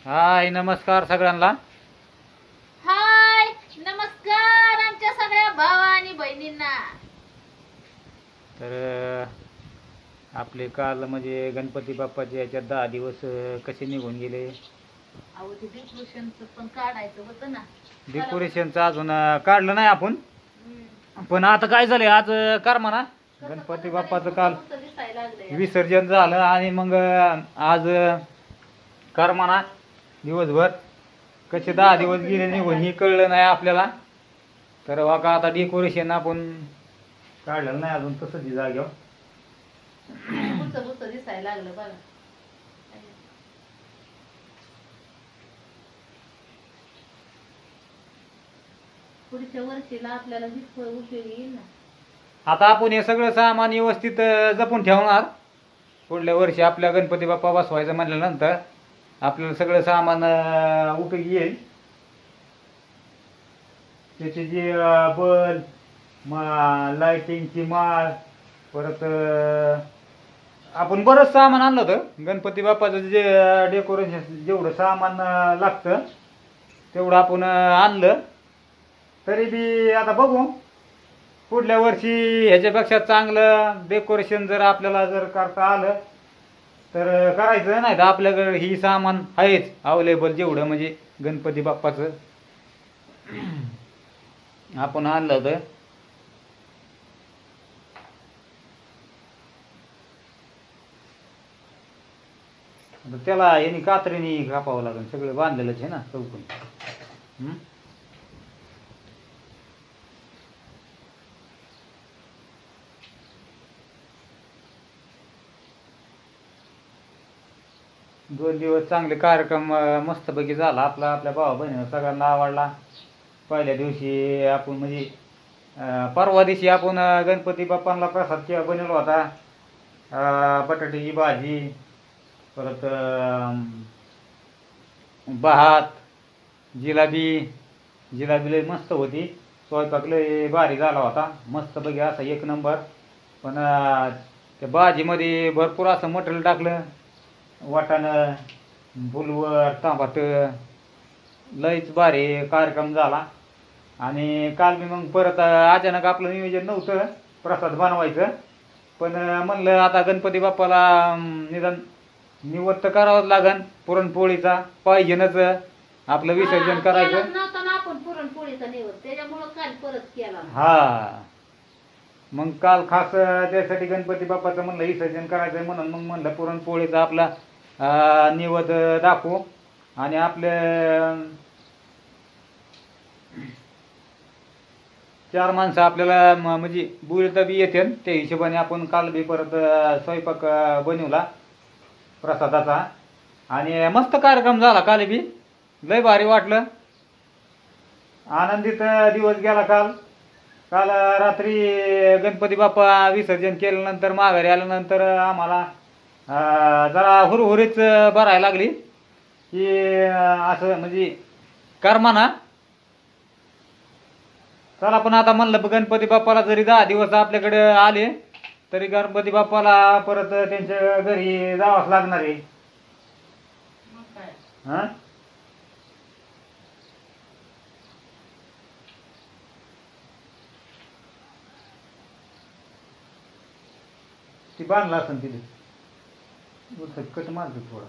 हाय नमस्कार सगळ्यांना. हाय नमस्कार आमच्या सगळ्या भावा आणि बहिणींना. तर आपले काल म्हणजे गणपती बाप्पाचे याच्यात 10 दिवस कसे निघून गेले. अहो ते डेकोरेशनचं पण काढायचं होतं ना. डेकोरेशनचं अजून काढलं नाही आपण. हम्म. पण आता काय झाले आज कर्मा ना गणपती बाप्पाचं काल मस्त दिसायला लागलंय. विसर्जन झालं आणि मग आज कर्मा ना दिवसभर कसे 10 दिवस गेले निघून हे कळलं नाही आपल्याला. तर बघा आता डेकोरेशन आपण काढलेलं नाही अजून तसंच जागेवर. बुच दिसायला लागलं बघा. पुढच्या वर्षीला आपल्याला उपयोगी येईल ना. आता आपण हे सगळं सामान व्यवस्थित जपून ठेवणार. पुढल्या वर्षी आपल्या गणपती बाप्पा बसवायचं म्हटल्यानंतर आपल्याला सगळं सामान उपयोगी येईल. त्याचे जे बल्ब लाइटिंगची माळ परत आपण बरंच सामान आणलं होतं. गणपती बाप्पाचं जे डेकोरेशन जेवढं सामान लागतं तेवढं आपण आणलं. तरी बी आता बघू पुढल्या वर्षी ह्याच्यापेक्षा चांगलं डेकोरेशन जर आपल्याला जर करता आलं तर करायचं. नाही तर आपल्याकडे ही सामान आहेच अवेलेबल जेवढं म्हणजे गणपती बाप्पाचं आपण आणलं होतं. आता त्याला यांनी कात्रीने कापावं लागेल. सगळं बांधलेलंच आहे ना चौकून. 2 दिवस चांगले कार्यक्रम मस्तपैकी झाला आपला. आपल्या भावा बहिणीनं सगळ्यांना आवडला. पहिल्या दिवशी आपण म्हणजे परवा दिवशी आपण गणपती बाप्पांना प्रसाद बनवला होता. बटाट्याची भाजी परत भात जिलाबी लय मस्त होती. स्वयंपाक लय भारी झाला होता मस्तपैकी असा 1 नंबर. पण त्या भाजीमध्ये भरपूर असं मटेरियल टाकलं. वाटाणं फुलवर टमाटर लयच भारी कार्यक्रम झाला. आणि काल मी मग परत अचानक आपलं नियोजन नव्हतं प्रसाद बनवायचं. पण म्हणलं आता गणपती बाप्पाला निदान निवद तर करावंच लागन. पुरणपोळीचा पाहिजेनच आपलं विसर्जन करायचं. नव्हता ना आपण पुरणपोळीचा निवड त्याच्यामुळं काल परत केला. हा मग काल खास त्यासाठी गणपती बाप्पाचं म्हणलं विसर्जन करायचं म्हणून मग म्हणलं पुरणपोळीचा आपला निवद दाखवू. आणि आपले 4 माणसं आपल्याला म्हणजे बोलता बी येते. त्या हिशोबाने आपण काल बी परत स्वयंपाक बनवला प्रसादाचा. आणि मस्त कार्यक्रम झाला काल बी. लय भारी वाटलं. आनंदित दिवस गेला काल. काल रात्री गणपती बाप्पा विसर्जन केल्यानंतर माघारी आल्यानंतर आम्हाला जरा हुरहुरीच भरायला लागली की असं म्हणजे कर्माना. चला पण आता म्हणलं गणपती बाप्पाला जरी 10 दिवस आपल्याकडे आले तरी गणपती बाप्पाला परत त्यांच्या घरी जावंच लागणार आहे. हा ती बांधला असेल तिथे कट मारतो थोडा.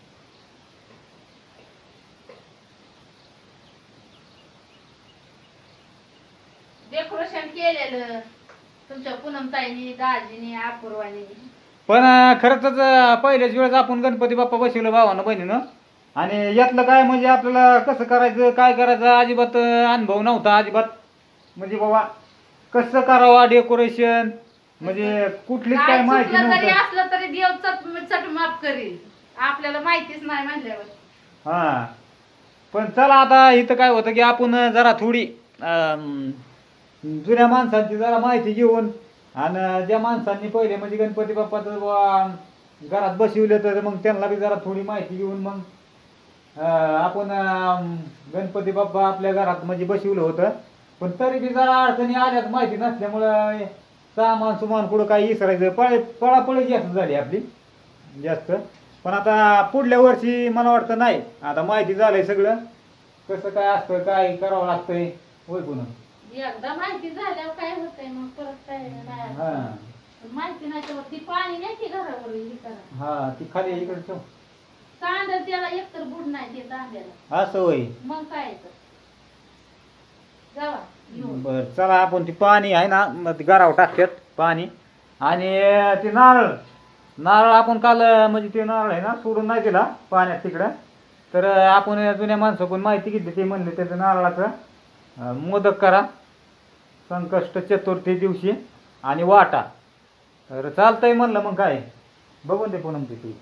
डेकोरेशन केलेलं तुमच्या पूनमताईनी दाजीनी अपूर्वानी. पण खरंच पहिल्याच वेळेस आपण गणपती बाप्पा बसवलं भावानं बहिणीनं. आणि यातलं काय म्हणजे आपल्याला कसं करायचं काय करायचं अजिबात अनुभव नव्हता अजिबात. म्हणजे बाबा कसं करावं डेकोरेशन म्हणजे कुठलीच काय माहिती जरी नव्हतं. असलं तरी देव चट माफ करील. आपल्याला माहितीच नाही म्हणल्यावर. हा पण चला आता इथं काय होतं की आपण जरा थोडी जुन्या माणसांची जरा माहिती घेऊन आणि ज्या माणसांनी पहिले म्हणजे गणपती बाप्पाचं घरात बसवलं तर मग त्यांना बी जरा थोडी माहिती घेऊन मग आपण गणपती बाप्पा आपल्या घरात म्हणजे बसवलं होतं. पण तरी बी जरा अडचणी आल्यात माहिती नसल्यामुळं सामान सुमान कुठं काही विसरायचं पळापळी जास्त झाली आपली जास्त. पण आता पुढल्या वर्षी मला वाटतं नाही, आता माहिती झालंय सगळं कसं काय असतं, काय करावं लागतंय. होय पुन्हा एकदा माहिती झाल्यावर काय होतंय मग परत काय नाही. माहिती नाही तर ती पाणी नाही की घरावर हे करा. हा ती खाली इकडे ठेव. कांदा त्याला एकतर बुड नाही ते कांद्याला. असं होय. मग काय तर जावा घेऊन. बर चला आपण ती पाणी आहे ना मग ती गराव टाकतात पाणी. आणि ते नारळ नारळ आपण काल म्हणजे ते नारळ आहे ना सोडून नाही दिला पाण्यात तिकडं. तर आपण जुन्या माणसाकडून माहिती घेतली, ते म्हणले त्याचं नारळाचं मोदक करा संकष्ट चतुर्थी दिवशी आणि वाटा. तर चालतंय म्हणलं मग काय बघून दे पूनम ती.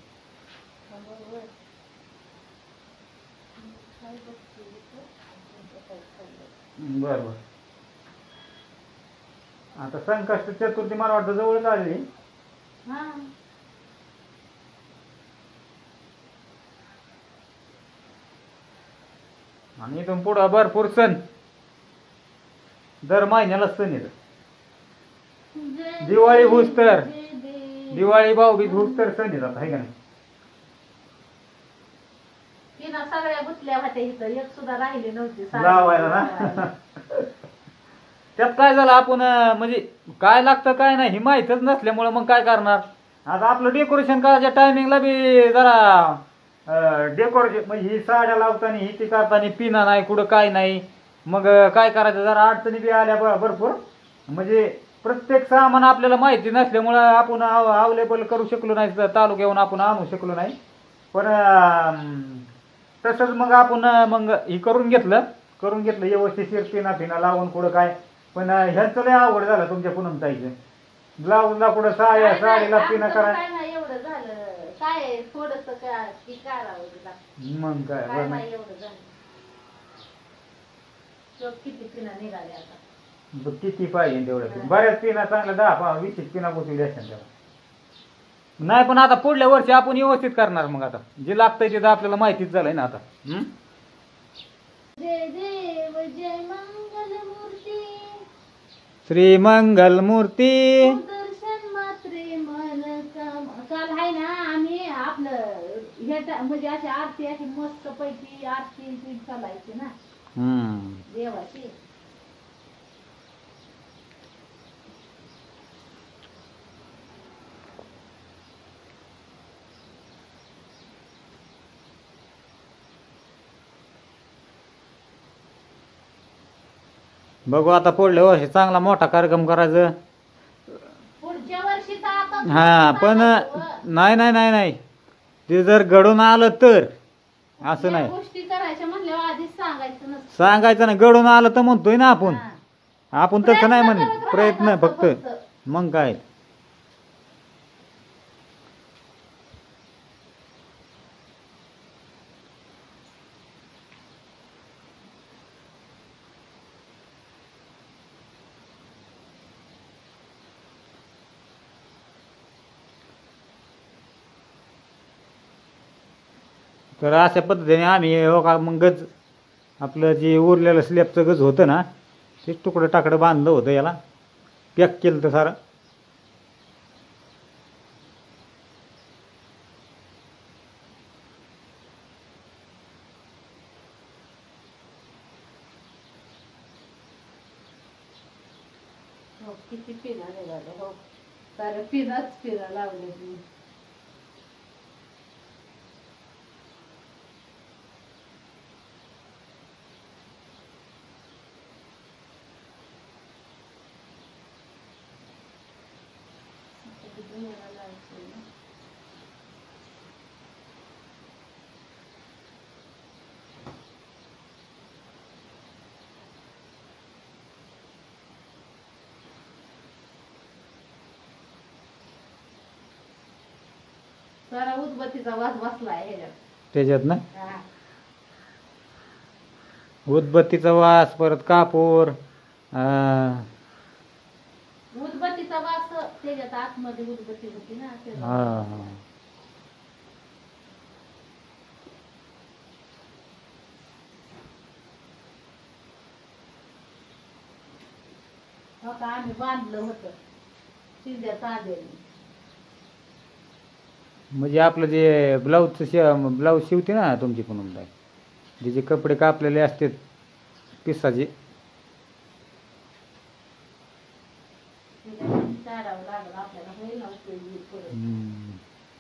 बर बर. आता संकष्ट चतुर्थी मला वाटतं जवळच आली. हा आणि इथून पुढं भरपूर सण दर महिन्याला सण येत. दिवाळी होऊस तर दिवाळी भाऊबीज होऊस तर सण येतात आहे का नाही. तिनं सगळ्या गुतल्या होत्या इथं, एक सुद्धा राहिली नव्हती लावायला ना. त्यात काय झालं आपण म्हणजे काय लागतं काय नाही हे माहीतच नसल्यामुळं मग काय करणार. आता आपलं डेकोरेशन करायच्या टायमिंगला बी जरा डेकोरेशन म्हणजे ही साड्या लावताना ही ती करताना पिना नाही कुठं काय नाही. मग काय करायचं जरा अडचणी बी आल्या भरपूर. म्हणजे प्रत्येक सामान आपल्याला माहिती नसल्यामुळं आपण अवेलेबल करू शकलो नाही, तालुक्याहून आपण आणू शकलो नाही. पण तसंच मग आपण मग हे करून घेतलं व्यवस्थित पिना फिना लावून कुठं काय. पण ह्यांचं लय अवघड झालं तुमच्या पूनमताईचं. ब्लाऊजला कुठं साडीला पिना करा. काय नाही एवढं झालं, काय थोडस की करावं लागतं. मग काय काय नाही एवढं झालं. किती पिना निघाल्या आता. बघ किती पाहिजे तेवढं. बऱ्याच पिना चांगल्या 10-20 पिना बसवली असतात त्याला. नाही पण आता पुढल्या वर्षी आपण व्यवस्थित करणार. मग आता जे लागतंय ते तर आपल्याला माहितीच झालंय ना आता. जय देव जय मंगल मूर्ती श्री मंगल मूर्ती दर्शन मात्रे मन काल आहे ना आम्ही आपलं हे म्हणजे अशी आरती अशी मस्त पैकी आरती चालायची ना देवाची. बघू आता पुढल्या वर्षी चांगला मोठा कार्यक्रम करायचं. पुढच्या वर्षी तर आता हा पण नाही नाही नाही नाही ते जर घडून आलं तर असं नाही गोष्टी करायच्या म्हणल्यावर आधीच सांगायचं नसतं. सांगायचं ना. घडून आलं तर म्हणतोय ना आपण. हा. आपण तसं नाही म्हणे करत प्रयत्न राहायचा फक्त. मग काय तर अशा पद्धतीने आम्ही हो का मग गज आपलं जे उरलेलं स्लॅबचं गज होतं ना ते तुकडं टाकडं बांधलं होतं, याला पॅक केलं तर सारं. हो, किती पिना निघाल्या हो. सारे पिनाच पिना लावले तुम्ही. सारा उदबत्तीचा वास बसलाय ह्याच्यात. त्याच्यात ना हा. उदबत्तीचा वास परत कापूर उदबत्तीचा वास त्याच्यात आतमध्ये उदबत्ती होती ना त्याचा. हा हो का आम्ही बांधलं होतं शिंद्या तांब्याने. म्हणजे आपलं जे ब्लाऊज शिवते ना तुमची पूनम ताई, जे जे कपडे कापलेले असतात पिसाचे, काढावं लागलं आपल्याला, होईल ना उपयोगी परत. हम्म.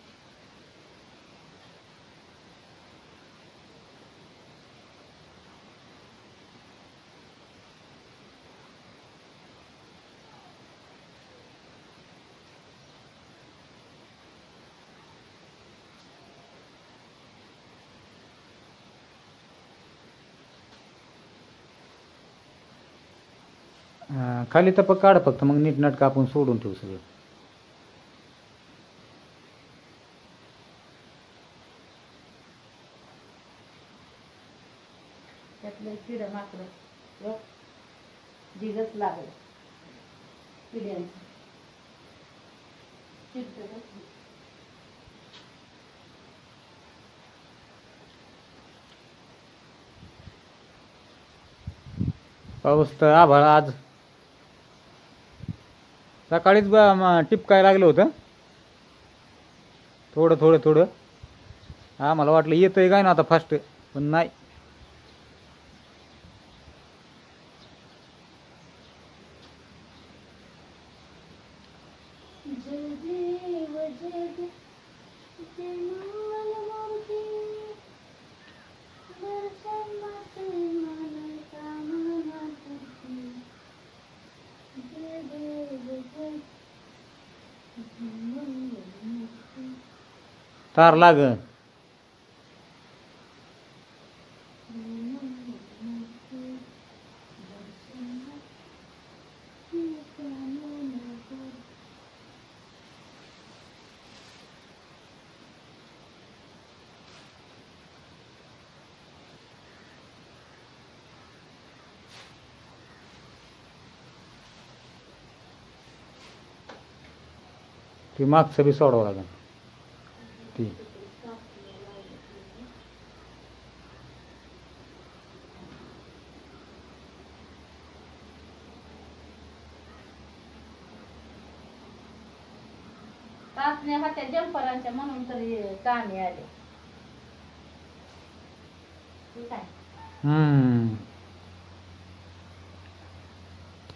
खाली तपक काढ फक्त, मग नीट नाटक आपण सोडून ठेवू सगळं. त्यातलं किड माकड दिगच लागलं किड्यांचं. पाऊस तर आभाळ आज सकाळीच टिपकाय लागलं होतं थोडं थोडं थोडं. आम्हाला वाटलं येतंय काय ना आता फास्ट, पण नाही. तार लागन. ते मागचं बी सोडावं लागेल ती. टाचण्या होत्या जंपरांच्या म्हणून तरी कामी आले. ठीक आहे.